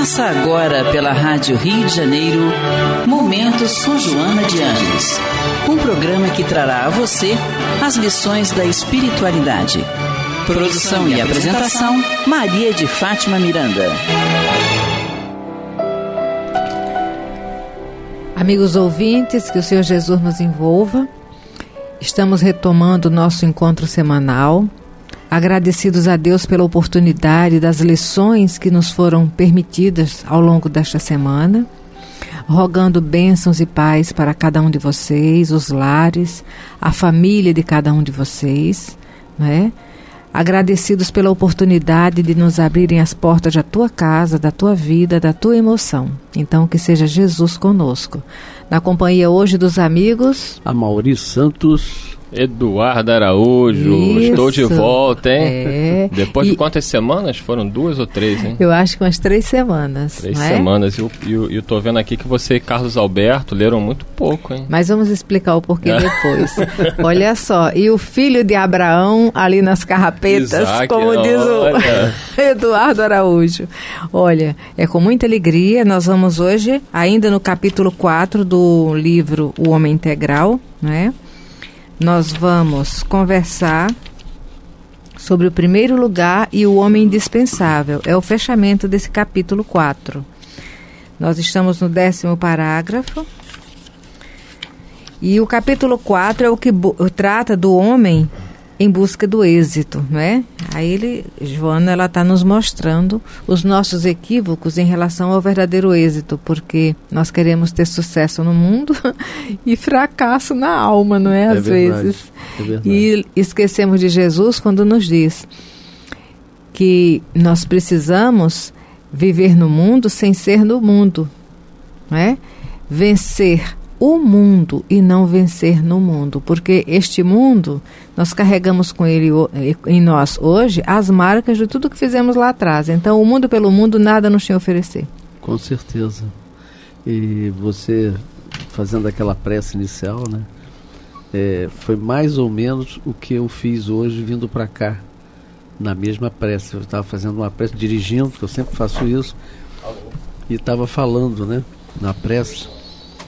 Começa agora pela Rádio Rio de Janeiro, Momento São Joana de Ângeles. Um programa que trará a você as lições da espiritualidade. Produção e apresentação, Maria de Fátima Miranda. Amigos ouvintes, que o Senhor Jesus nos envolva. Estamos retomando o nosso encontro semanal. Agradecidos a Deus pela oportunidade das lições que nos foram permitidas ao longo desta semana, rogando bênçãos e paz para cada um de vocês, os lares, a família de cada um de vocês, né? Agradecidos pela oportunidade de nos abrirem as portas da tua casa, da tua vida, da tua emoção. Então, que seja Jesus conosco. Na companhia hoje dos amigos... Amauri Santos... Eduardo Araújo, Isso. Estou de volta, hein? É. Depois de quantas semanas? Foram 2 ou 3, hein? Eu acho que umas 3 semanas. 3 não é? semanas. E eu tô vendo aqui que você e Carlos Alberto leram muito pouco, hein? Mas vamos explicar o porquê depois. Olha só, e o filho de Abraão ali nas carrapetas, Isaac, como diz o Eduardo Araújo. Olha, é com muita alegria, nós vamos hoje, ainda no capítulo 4 do livro O Homem Integral, né? Nós vamos conversar sobre o primeiro lugar e o homem indispensável. É o fechamento desse capítulo 4. Nós estamos no 10º parágrafo. E o capítulo 4 é o que trata do homem em busca do êxito, não é? Aí Joana, ela está nos mostrando os nossos equívocos em relação ao verdadeiro êxito, porque nós queremos ter sucesso no mundo e fracasso na alma, não é? Às vezes. É verdade. E esquecemos de Jesus quando nos diz que nós precisamos viver no mundo sem ser no mundo, não é? Vencer o mundo e não vencer no mundo, porque este mundo, nós carregamos com ele em nós hoje as marcas de tudo que fizemos lá atrás. Então, o mundo pelo mundo nada nos tinha a oferecer. Com certeza. E você, fazendo aquela prece inicial, né? Foi mais ou menos o que eu fiz hoje vindo para cá, na mesma prece. Eu estava fazendo uma prece, dirigindo, porque eu sempre faço isso, e estava falando, né, na prece,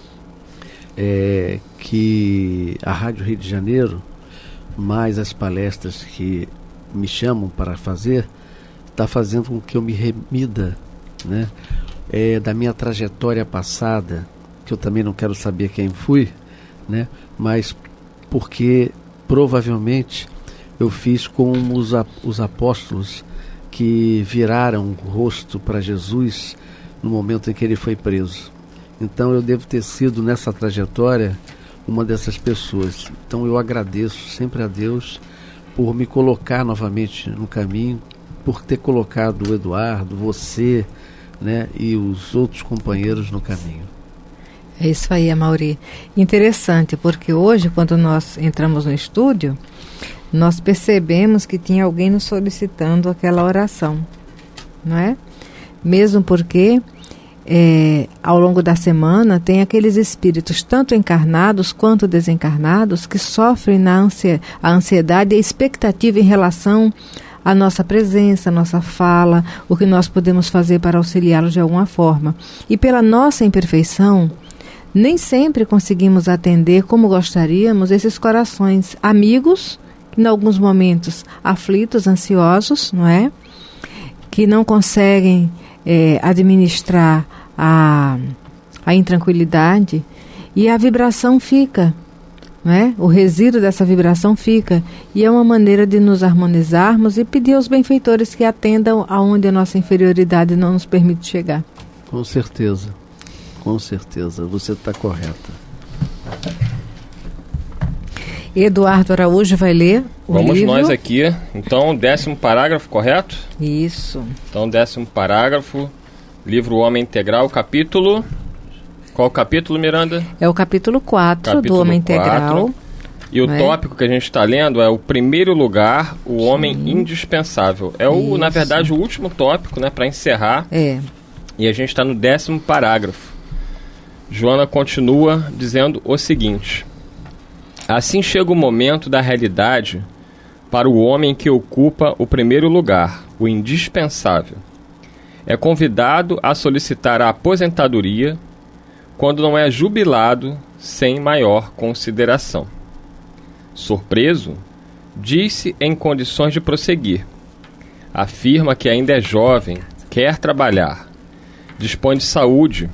que a Rádio Rio de Janeiro, mais as palestras que me chamam para fazer, está fazendo com que eu me remida, né, da minha trajetória passada, que eu também não quero saber quem fui, né, mas porque provavelmente eu fiz como os apóstolos que viraram o rosto para Jesus no momento em que ele foi preso. Então eu devo ter sido nessa trajetória uma dessas pessoas. Então eu agradeço sempre a Deus por me colocar novamente no caminho, por ter colocado o Eduardo, você, né, e os outros companheiros no caminho. É isso aí, Amauri. Interessante, porque hoje, quando nós entramos no estúdio, nós percebemos que tinha alguém nos solicitando aquela oração, não é? Mesmo porque ao longo da semana tem aqueles espíritos, tanto encarnados quanto desencarnados, que sofrem a ansiedade e a expectativa em relação à nossa presença, à nossa fala, o que nós podemos fazer para auxiliá-los de alguma forma. E pela nossa imperfeição, nem sempre conseguimos atender como gostaríamos esses corações amigos, em alguns momentos aflitos, ansiosos, não é? Que não conseguem administrar a intranquilidade, e a vibração fica, não é? O resíduo dessa vibração fica, e é uma maneira de nos harmonizarmos e pedir aos benfeitores que atendam aonde a nossa inferioridade não nos permite chegar. Com certeza, você está correta. Eduardo Araújo vai ler o livro. Vamos nós aqui. Então, 10º parágrafo, correto? Isso. Então, 10º parágrafo, livro O Homem Integral, capítulo... Qual capítulo, Miranda? É o capítulo 4 do Homem Integral. E o tópico que a gente está lendo é o primeiro lugar, o homem indispensável. É, na verdade, o último tópico, né, para encerrar. E a gente está no 10º parágrafo. Joana continua dizendo o seguinte: assim chega o momento da realidade para o homem que ocupa o primeiro lugar, o indispensável. é convidado a solicitar a aposentadoria quando não é jubilado sem maior consideração. Surpreso, diz-se em condições de prosseguir. Afirma que ainda é jovem, quer trabalhar, dispõe de saúde.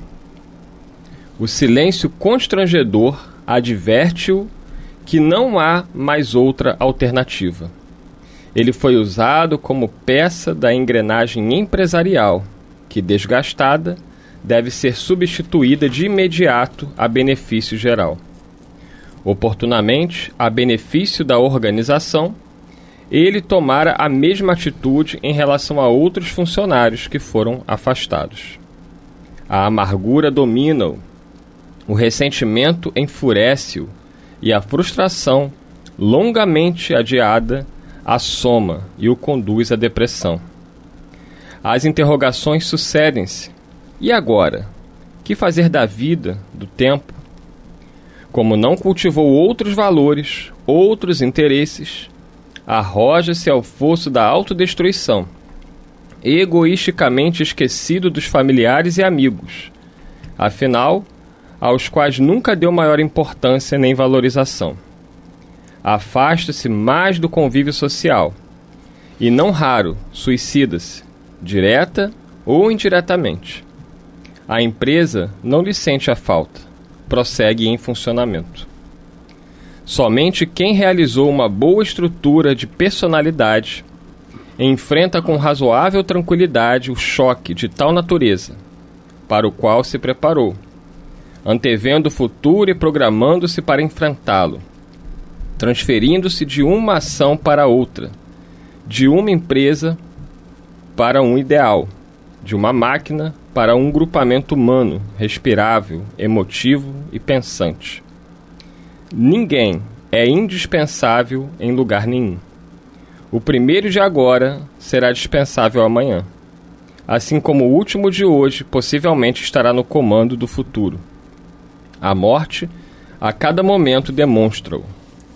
O silêncio constrangedor adverte-o que não há mais outra alternativa. Ele foi usado como peça da engrenagem empresarial, que, desgastada, deve ser substituída de imediato a benefício geral. Oportunamente, a benefício da organização, ele tomara a mesma atitude em relação a outros funcionários que foram afastados. A amargura domina-o, o ressentimento enfurece-o e a frustração, longamente adiada, assoma e o conduz à depressão. As interrogações sucedem-se. E agora? Que fazer da vida, do tempo? Como não cultivou outros valores, outros interesses, arroja-se ao fosso da autodestruição, egoisticamente esquecido dos familiares e amigos, afinal, aos quais nunca deu maior importância nem valorização. Afasta-se mais do convívio social e, não raro, suicida-se, direta ou indiretamente. A empresa não lhe sente a falta, prossegue em funcionamento. Somente quem realizou uma boa estrutura de personalidade enfrenta com razoável tranquilidade o choque de tal natureza, para o qual se preparou, antevendo o futuro e programando-se para enfrentá-lo, transferindo-se de uma ação para outra, de uma empresa para um ideal, de uma máquina para um grupamento humano, respirável, emotivo e pensante. Ninguém é indispensável em lugar nenhum. O primeiro de agora será dispensável amanhã, assim como o último de hoje possivelmente estará no comando do futuro. A morte, a cada momento, demonstra-o.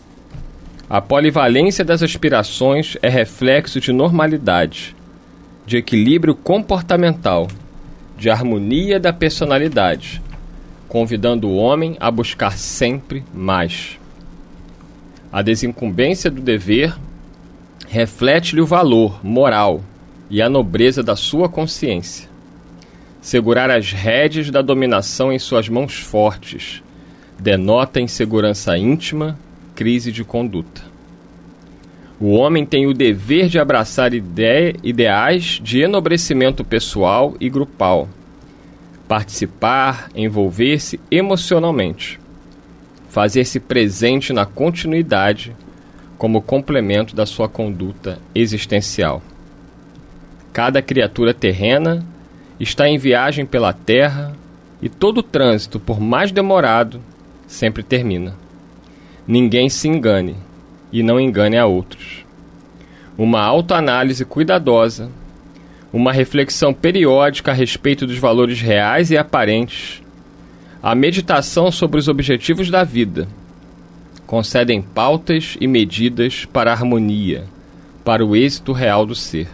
A polivalência das aspirações é reflexo de normalidade, de equilíbrio comportamental, de harmonia da personalidade, convidando o homem a buscar sempre mais. A desincumbência do dever reflete-lhe o valor moral e a nobreza da sua consciência. Segurar as rédeas da dominação em suas mãos fortes denota insegurança íntima, crise de conduta. O homem tem o dever de abraçar ideais de enobrecimento pessoal e grupal, participar, envolver-se emocionalmente, fazer-se presente na continuidade como complemento da sua conduta existencial. Cada criatura terrena está em viagem pela terra e todo trânsito, por mais demorado, sempre termina. Ninguém se engane e não engane a outros. Uma autoanálise cuidadosa, uma reflexão periódica a respeito dos valores reais e aparentes, a meditação sobre os objetivos da vida, concedem pautas e medidas para a harmonia, para o êxito real do ser.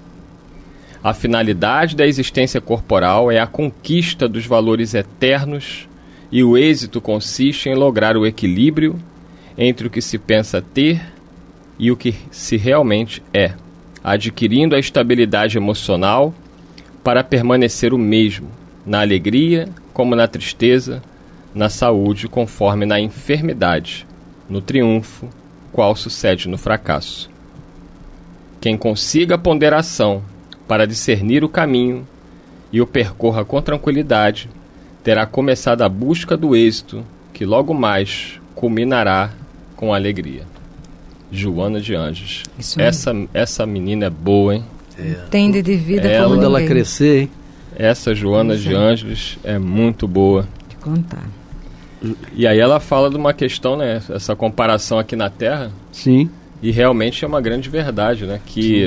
A finalidade da existência corporal é a conquista dos valores eternos e o êxito consiste em lograr o equilíbrio entre o que se pensa ter e o que se realmente é, adquirindo a estabilidade emocional para permanecer o mesmo, na alegria como na tristeza, na saúde conforme na enfermidade, no triunfo, qual sucede no fracasso. Quem consiga a ponderação para discernir o caminho e o percorra com tranquilidade, terá começado a busca do êxito, que logo mais culminará com alegria. Joana de Ângeles. Essa menina é boa, hein? Entende de vida como quando ela crescer, hein? Essa Joana de Ângeles é muito boa. De contar. E aí ela fala de uma questão, né? Essa comparação aqui na Terra. Sim. E realmente é uma grande verdade, né? Que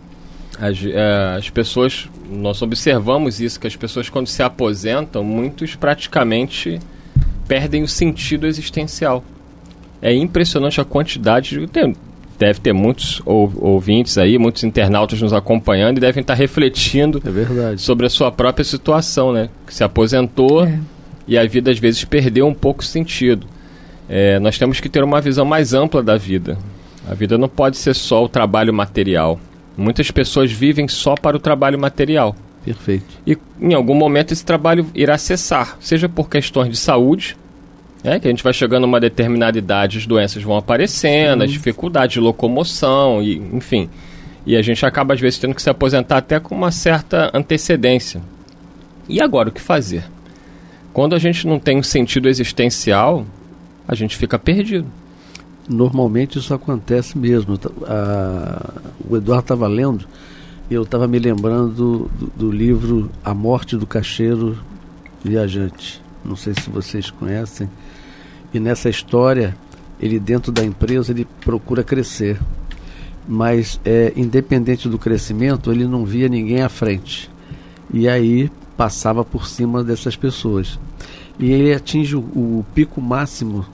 as pessoas, nós observamos isso, que as pessoas quando se aposentam, muitos praticamente perdem o sentido existencial. É impressionante a quantidade deve ter muitos ouvintes aí, muitos internautas nos acompanhando e devem estar refletindo sobre a sua própria situação, né? Que se aposentou e a vida às vezes perdeu um pouco o sentido. Nós temos que ter uma visão mais ampla da vida. A vida não pode ser só o trabalho material. Muitas pessoas vivem só para o trabalho material. Perfeito. E em algum momento esse trabalho irá cessar, seja por questões de saúde, que a gente vai chegando a uma determinada idade, as doenças vão aparecendo, as dificuldades de locomoção, enfim. E a gente acaba às vezes tendo que se aposentar até com uma certa antecedência. E agora o que fazer? Quando a gente não tem um sentido existencial, a gente fica perdido. Normalmente isso acontece mesmo. O Eduardo estava lendo, e eu estava me lembrando do livro A Morte do Caixeiro Viajante. Não sei se vocês conhecem. E nessa história, ele dentro da empresa, ele procura crescer. Mas, independente do crescimento, ele não via ninguém à frente. E aí, passava por cima dessas pessoas. E ele atinge o pico máximo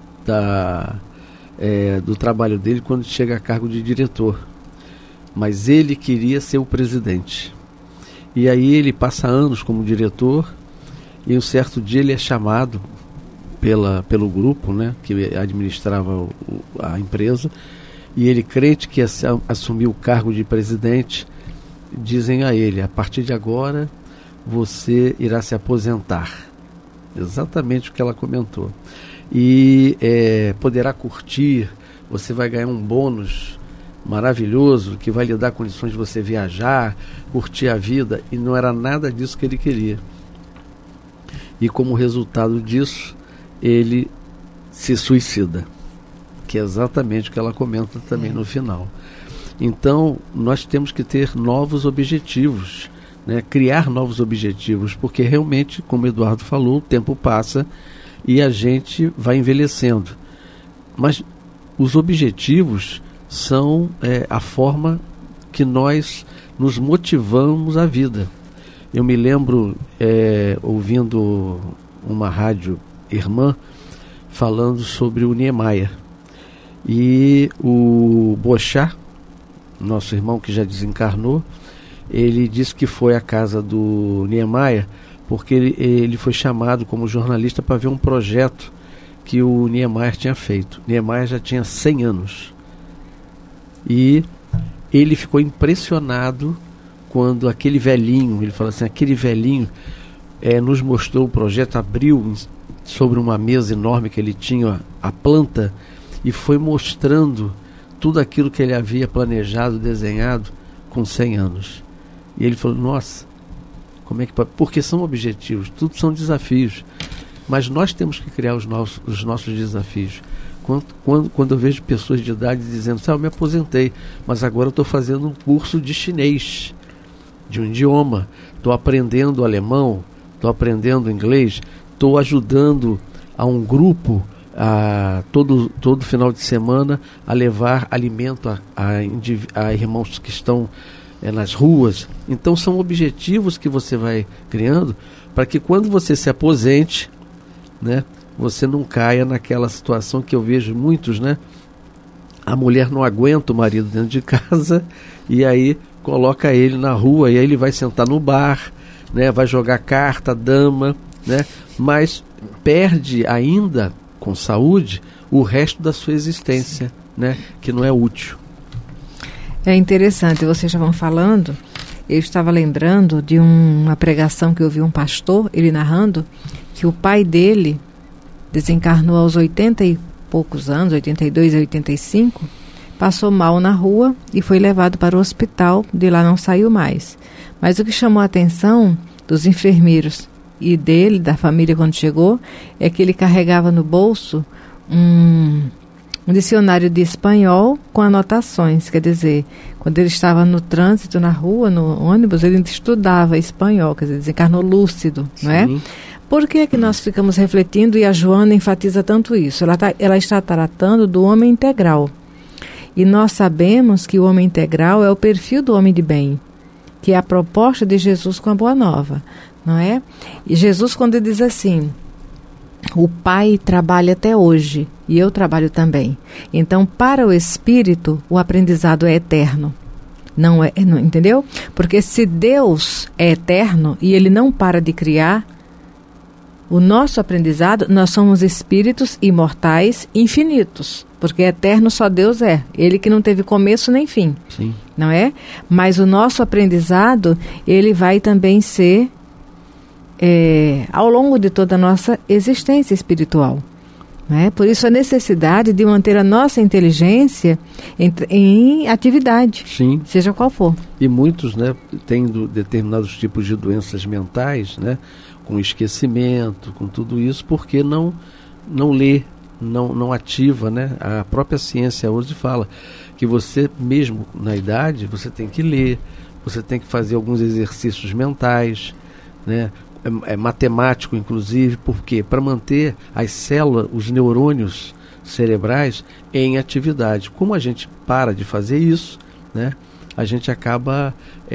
do trabalho dele quando chega a cargo de diretor. Mas ele queria ser o presidente. E aí ele passa anos como diretor, e um certo dia ele é chamado pelo grupo, né, que administrava a empresa, e ele, crente que assumiu o cargo de presidente, dizem a ele: a partir de agora você irá se aposentar. Exatamente o que ela comentou. E poderá curtir, você vai ganhar um bônus maravilhoso que vai lhe dar condições de você viajar, curtir a vida. E não era nada disso que ele queria. E como resultado disso, ele se suicida, que é exatamente o que ela comenta também no final. Então nós temos que ter novos objetivos, né? Criar novos objetivos, porque realmente, como o Eduardo falou, o tempo passa e a gente vai envelhecendo. Mas os objetivos são a forma que nós nos motivamos à vida. Eu me lembro ouvindo uma rádio irmã falando sobre o Niemeyer. E o Bochá, nosso irmão que já desencarnou, ele disse que foi à casa do Niemeyer porque ele foi chamado como jornalista para ver um projeto que o Niemeyer tinha feito. Niemeyer já tinha 100 anos. E ele ficou impressionado quando aquele velhinho, ele fala assim, aquele velhinho nos mostrou o projeto, abriu sobre uma mesa enorme que ele tinha, a planta, e foi mostrando tudo aquilo que ele havia planejado, desenhado com 100 anos. E ele falou: nossa, como é que pode? Porque são objetivos, tudo são desafios, mas nós temos que criar os nossos desafios. Quando eu vejo pessoas de idade dizendo: eu me aposentei, mas agora eu estou fazendo um curso de chinês, de um idioma, estou aprendendo alemão, estou aprendendo inglês, estou ajudando a um grupo todo final de semana a levar alimento a irmãos que estão nas ruas. Então são objetivos que você vai criando para que quando você se aposente, né, você não caia naquela situação que eu vejo muitos, né? A mulher não aguenta o marido dentro de casa e aí coloca ele na rua, e aí ele vai sentar no bar, né, vai jogar carta, dama, né, mas perde ainda, com saúde, o resto da sua existência, né, que não é útil. É interessante, vocês já vão falando, eu estava lembrando de uma pregação que eu vi um pastor, ele narrando, que o pai dele desencarnou aos 80 e poucos anos, 82 a 85, passou mal na rua e foi levado para o hospital, de lá não saiu mais. Mas o que chamou a atenção dos enfermeiros e dele, da família, quando chegou, é que ele carregava no bolso um dicionário de espanhol com anotações. Quer dizer, quando ele estava no trânsito, na rua, no ônibus, ele estudava espanhol, quer dizer, desencarnou lúcido, não é? Por que é que nós ficamos refletindo, e a Joana enfatiza tanto isso? Ela está tratando do homem integral. E nós sabemos que o homem integral é o perfil do homem de bem, que é a proposta de Jesus com a Boa Nova, não é? E Jesus, quando ele diz assim, o Pai trabalha até hoje e eu trabalho também. Então, para o espírito, o aprendizado é eterno. Não é, não, entendeu? Porque se Deus é eterno e Ele não para de criar, o nosso aprendizado, nós somos espíritos imortais infinitos. Porque eterno só Deus é. Ele que não teve começo nem fim. Sim. Não é? Mas o nosso aprendizado, ele vai também ser ao longo de toda a nossa existência espiritual. Não é? Por isso a necessidade de manter a nossa inteligência em atividade. Sim. Seja qual for. E muitos, né, tendo determinados tipos de doenças mentais, né, com esquecimento, com tudo isso, porque não lê, não ativa, né? A própria ciência hoje fala que você, mesmo na idade, você tem que ler, você tem que fazer alguns exercícios mentais, né? É matemático, inclusive, porque para manter as células, os neurônios cerebrais em atividade. Como a gente para de fazer isso, né? A gente acaba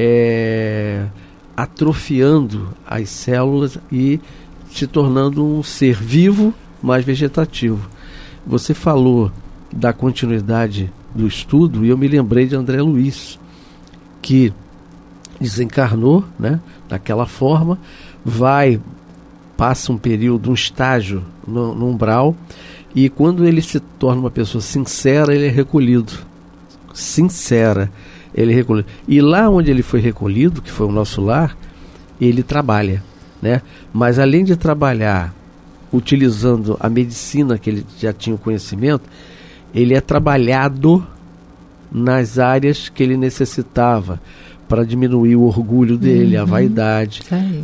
atrofiando as células e se tornando um ser vivo, mas vegetativo. Você falou da continuidade do estudo e eu me lembrei de André Luiz, que desencarnou, né, daquela forma, passa um período, um estágio no umbral, e quando ele se torna uma pessoa sincera, ele é recolhido. Sincera, ele é recolhido. E lá onde ele foi recolhido, que foi o nosso lar, ele trabalha, né? Mas além de trabalhar utilizando a medicina que ele já tinha o conhecimento, ele é trabalhado nas áreas que ele necessitava para diminuir o orgulho dele, a vaidade.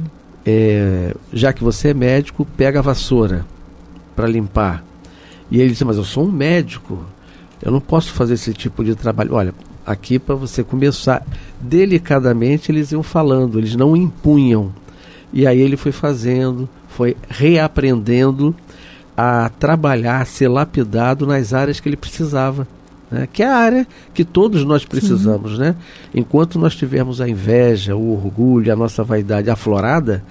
Já que você é médico, pega a vassoura para limpar. E ele disse, mas eu sou um médico, eu não posso fazer esse tipo de trabalho. Olha, aqui para você começar, delicadamente eles iam falando, eles não impunham. E aí ele foi fazendo, foi reaprendendo a trabalhar, a ser lapidado nas áreas que ele precisava, né? Que é a área que todos nós precisamos, né? Enquanto nós tivermos a inveja, o orgulho, a nossa vaidade aflorada,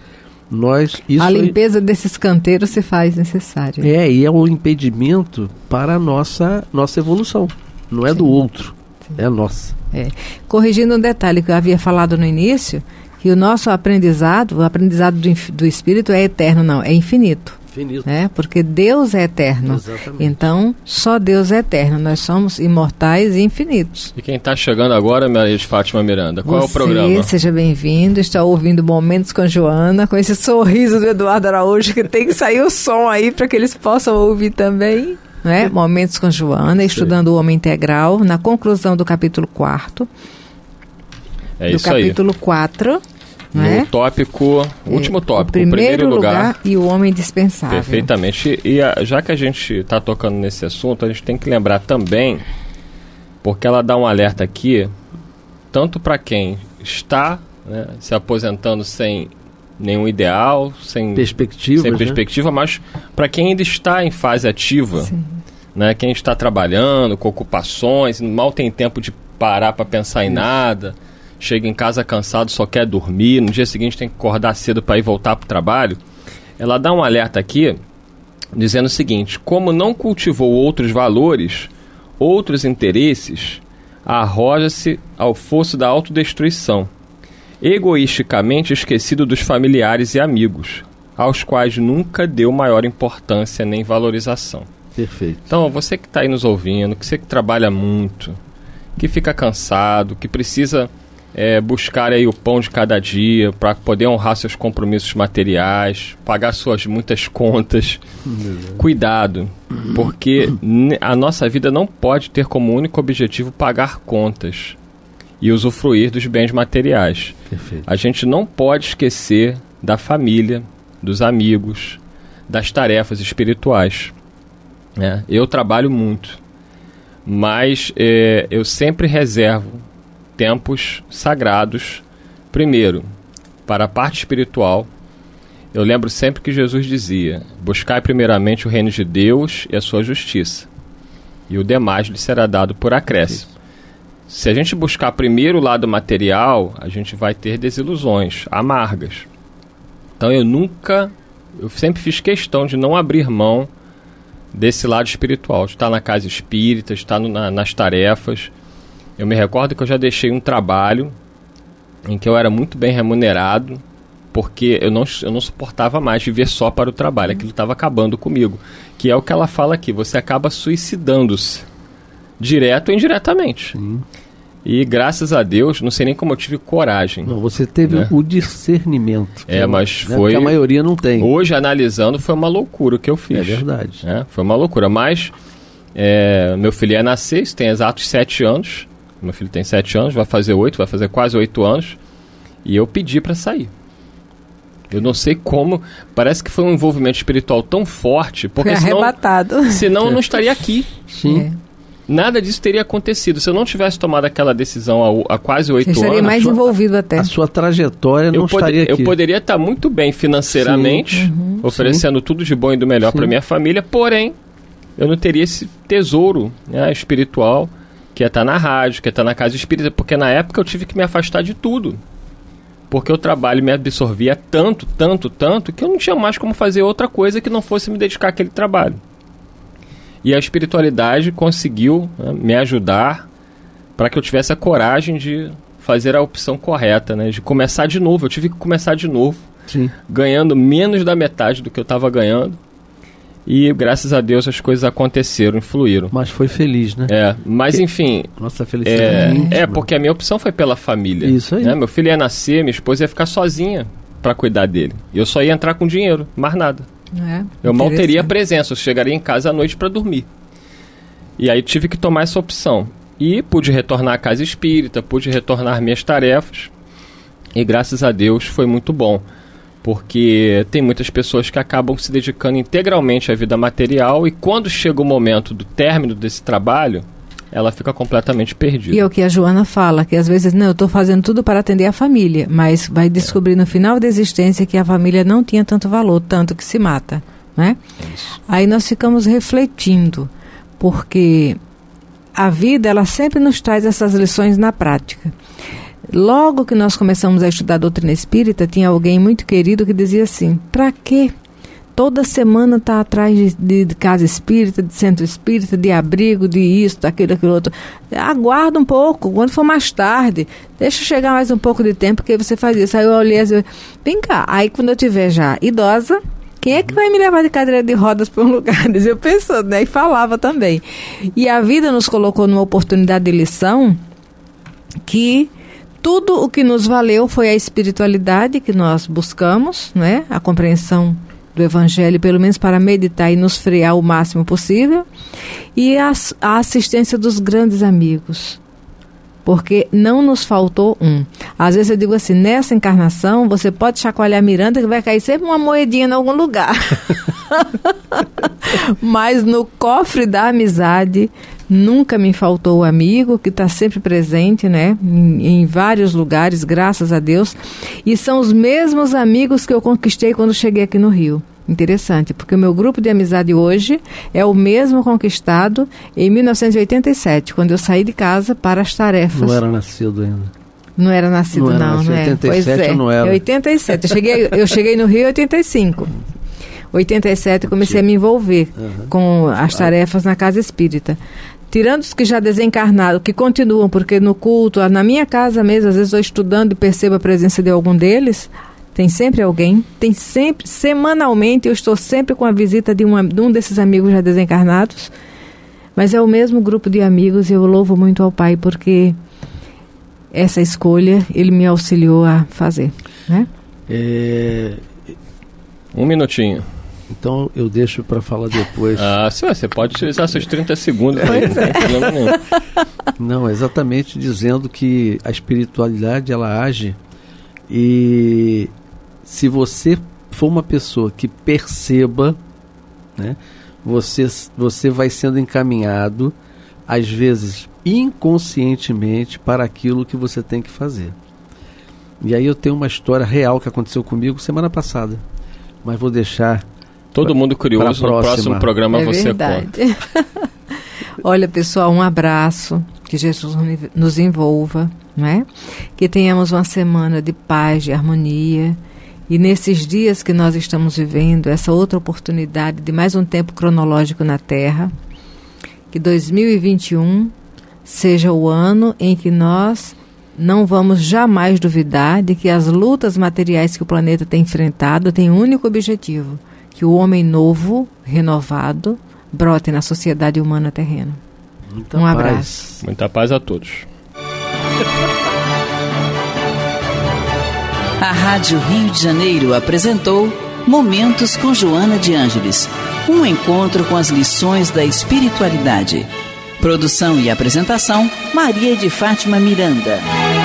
a limpeza desses canteiros se faz necessária. E é um impedimento para a nossa evolução, não é do outro, é nossa. Corrigindo um detalhe que eu havia falado no início, que o nosso aprendizado, o aprendizado do espírito é eterno, não, é infinito. Infinito. Porque Deus é eterno. Exatamente. Então, só Deus é eterno. Nós somos imortais e infinitos. E quem está chegando agora, Maria de Fátima Miranda, qual é o programa? Seja bem-vindo, está ouvindo Momentos com Joana, com esse sorriso do Eduardo Araújo, que tem que sair o som aí para que eles possam ouvir também. Né? Momentos com Joana, estudando o Homem Integral, na conclusão do capítulo 4. É isso aí. Do capítulo 4. No tópico, último tópico, o primeiro lugar e o homem indispensável. Perfeitamente. E já que a gente está tocando nesse assunto, a gente tem que lembrar também, porque ela dá um alerta aqui, tanto para quem está, né, se aposentando sem nenhum ideal, sem perspectiva, mas para quem ainda está em fase ativa, né, quem está trabalhando com ocupações, mal tem tempo de parar para pensar em nada, chega em casa cansado, só quer dormir, no dia seguinte tem que acordar cedo para ir voltar para o trabalho. Ela dá um alerta aqui, dizendo o seguinte: como não cultivou outros valores, outros interesses, arroja-se ao fosso da autodestruição, egoisticamente esquecido dos familiares e amigos, aos quais nunca deu maior importância nem valorização. Perfeito. Então, você que está aí nos ouvindo, que você que trabalha muito, que fica cansado, que precisa buscar aí o pão de cada dia para poder honrar seus compromissos materiais, pagar suas muitas contas. Cuidado, porque a nossa vida não pode ter como único objetivo pagar contas e usufruir dos bens materiais. Perfeito. A gente não pode esquecer da família, dos amigos, das tarefas espirituais. Eu trabalho muito, mas eu sempre reservo tempos sagrados, primeiro, para a parte espiritual. Eu lembro sempre que Jesus dizia: buscai primeiramente o reino de Deus e a sua justiça, e o demais lhe será dado por acréscimo. Se a gente buscar primeiro o lado material, a gente vai ter desilusões amargas. Então eu nunca eu sempre fiz questão de não abrir mão desse lado espiritual, de estar na casa espírita, de estar nas tarefas. Eu me recordo que eu já deixei um trabalho em que eu era muito bem remunerado, porque eu não suportava mais viver só para o trabalho. Aquilo estava acabando comigo. Que é o que ela fala aqui, você acaba suicidando-se, direto ou indiretamente. Sim. E graças a Deus, não sei nem como eu tive coragem. Não, você teve o discernimento. Mas né? foi... Que a maioria não tem. Hoje, analisando, foi uma loucura o que eu fiz. É verdade. Foi uma loucura, mas meu filho ia nascer, isso tem exatos 7 anos. Meu filho tem 7 anos, vai fazer 8, vai fazer quase 8 anos. E eu pedi para sair. Eu não sei como, parece que foi um envolvimento espiritual tão forte, porque foi arrebatado. Senão eu não estaria aqui. Sim. Nada disso teria acontecido. Se eu não tivesse tomado aquela decisão há quase 8 anos... Você estaria mais envolvido até. A sua trajetória não estaria aqui. Eu poderia estar muito bem financeiramente, oferecendo tudo de bom e do melhor para minha família, porém, eu não teria esse tesouro, né, espiritual, que é estar na rádio, que é estar na casa espírita, porque na época eu tive que me afastar de tudo. Porque o trabalho me absorvia tanto, que eu não tinha mais como fazer outra coisa que não fosse me dedicar àquele trabalho. E a espiritualidade conseguiu, né, me ajudar para que eu tivesse a coragem de fazer a opção correta, né, de começar de novo. Eu tive que começar de novo, ganhando menos da metade do que eu estava ganhando. E graças a Deus as coisas aconteceram e fluíram. Mas foi feliz, né? Mas enfim... Nossa, felicidade. Porque a minha opção foi pela família. Isso aí. Né? Meu filho ia nascer, minha esposa ia ficar sozinha para cuidar dele. E eu só ia entrar com dinheiro, mais nada. Eu mal teria presença, eu chegaria em casa à noite para dormir. E aí tive que tomar essa opção. E pude retornar à casa espírita, pude retornar minhas tarefas. E graças a Deus foi muito bom. Porque tem muitas pessoas que acabam se dedicando integralmente à vida material e quando chega o momento do término desse trabalho, ela fica completamente perdida. E é o que a Joana fala, que às vezes, eu estou fazendo tudo para atender a família, mas vai descobrir no final da existência que a família não tinha tanto valor, tanto que se mata, né? Aí nós ficamos refletindo, porque a vida, ela sempre nos traz essas lições na prática. Logo que nós começamos a estudar a doutrina espírita, tinha alguém muito querido que dizia assim, para quê? Toda semana está atrás de casa espírita, de centro espírita, de abrigo, de isso, daquilo, daquilo outro. Aguarda um pouco, quando for mais tarde, deixa chegar mais um pouco de tempo, que aí você faz isso. Aí eu olhei assim, vem cá, aí quando eu estiver já idosa, quem é que vai me levar de cadeira de rodas para um lugar? Eu pensando, né? E falava também. E a vida nos colocou numa oportunidade de lição que... Tudo o que nos valeu foi a espiritualidade que nós buscamos, né? A compreensão do Evangelho, pelo menos para meditar e nos frear o máximo possível, e a assistência dos grandes amigos, porque não nos faltou um. Às vezes eu digo assim, nessa encarnação você pode chacoalhar a Miranda que vai cair sempre uma moedinha em algum lugar. Mas no cofre da amizade nunca me faltou o amigo que está sempre presente, né? Em vários lugares, graças a Deus. E são os mesmos amigos que eu conquistei quando cheguei aqui no Rio. Interessante, porque o meu grupo de amizade hoje é o mesmo conquistado em 1987, quando eu saí de casa para as tarefas. Não era nascido ainda. Não era nascido, não é? 87 pois é. Eu não era. É 87. Eu cheguei no Rio em 85. 87 eu comecei a me envolver com as tarefas na casa espírita. Tirando os que já desencarnaram, que continuam, porque no culto, na minha casa mesmo, às vezes estou estudando e percebo a presença de algum deles, tem sempre alguém, tem sempre, semanalmente, eu estou sempre com a visita de um desses amigos já desencarnados, mas é o mesmo grupo de amigos e eu louvo muito ao Pai, porque essa escolha Ele me auxiliou a fazer, né? Um minutinho. Então eu deixo para falar depois. Você pode utilizar seus 30 segundos aí, não tem problema nenhum. Não, exatamente dizendo que a espiritualidade ela age e se você for uma pessoa que perceba, né, você vai sendo encaminhado, às vezes inconscientemente, para aquilo que você tem que fazer. E aí eu tenho uma história real que aconteceu comigo semana passada, mas vou deixar... Todo mundo curioso, no próximo programa você verdade. Conta. Olha, pessoal, um abraço, que Jesus nos envolva, né? Que tenhamos uma semana de paz, de harmonia E nesses dias que nós estamos vivendo, essa outra oportunidade de mais um tempo cronológico na Terra, que 2021 seja o ano em que nós não vamos jamais duvidar de que as lutas materiais que o planeta tem enfrentado têm um único objetivo: que o homem novo, renovado, brote na sociedade humana terrena. Muita paz. Abraço. Muita paz a todos. A Rádio Rio de Janeiro apresentou Momentos com Joana de Ângeles, um encontro com as lições da espiritualidade. Produção e apresentação, Maria de Fátima Miranda.